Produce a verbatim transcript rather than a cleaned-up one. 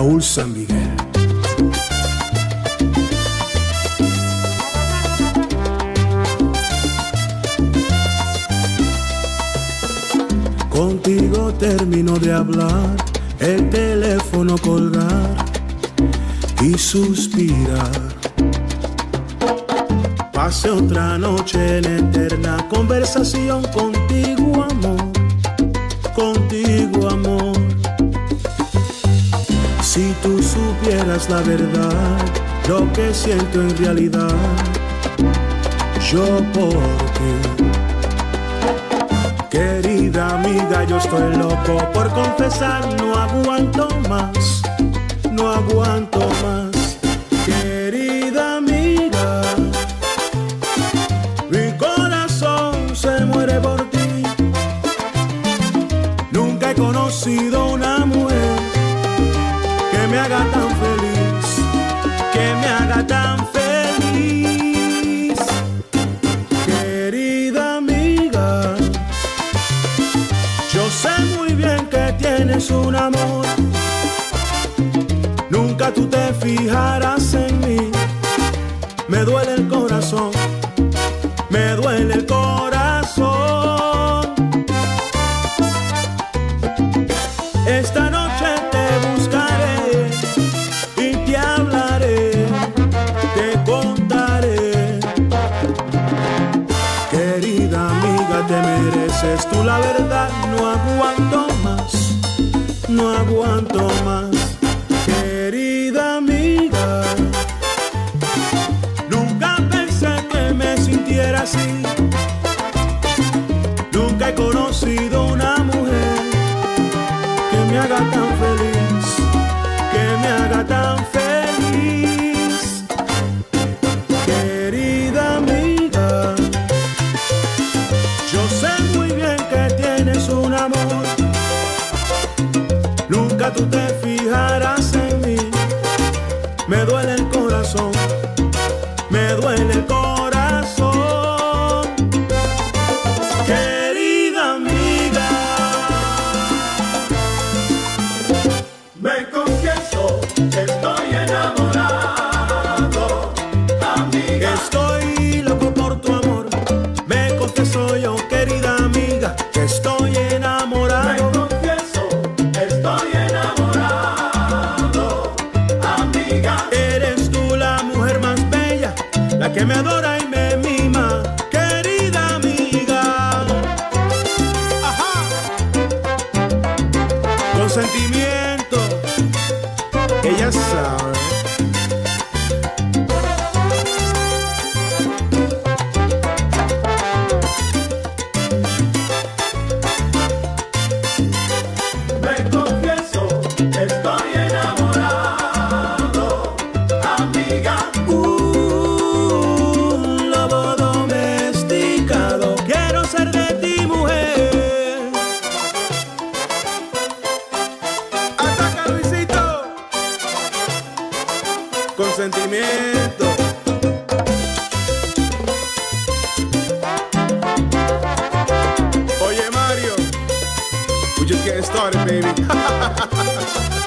Raúl San Miguel. Contigo termino de hablar, el teléfono colgar y suspirar. Pasé otra noche en eterna conversación contigo, amor, contigo, amor. Si tú supieras la verdad, lo que siento en realidad, yo por ti. Querida amiga, yo estoy loco por confesar, no aguanto más, no aguanto más. Querida amiga, mi corazón se muere por ti. Nunca he conocido una mujer que me haga tan feliz, que me haga tan feliz. Querida amiga, yo sé muy bien que tienes un amor. Nunca tú te fijarás en mí. Me duele el corazón, me duele el corazón. Esta noche te buscaré y te hablaré, te contaré. Querida amiga, te mereces tú la verdad. No aguanto más, no aguanto más. Querida amiga, nunca pensé que me sintiera así. Nunca he conocido una mujer que me haga tan feliz, que me haga tan feliz. Querida amiga, yo sé muy bien que tienes un amor. Nunca tú te fijarás en mí. Me duele el corazón, me duele el corazón. Querida amiga, me confieso que estoy enamorado, amiga. Estoy loco por tu amor. Me confieso yo, querida amiga, que estoy enamorado. Me confieso, estoy enamorado, amiga. Eres tú la mujer más bella, la que me adora y me mima, querida amiga. Ajá. Con sentimiento, ella sabe. Me confieso, estoy enamorado, amiga. Un lobo domesticado, quiero ser de ti, mujer. Ataca, Luisito. Con sentimiento. Oye, Mario, we just getting started, baby.